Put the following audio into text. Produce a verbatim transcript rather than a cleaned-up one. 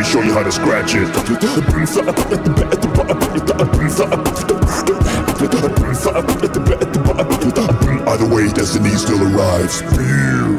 show you how to scratch it. Either way, destiny still arrives.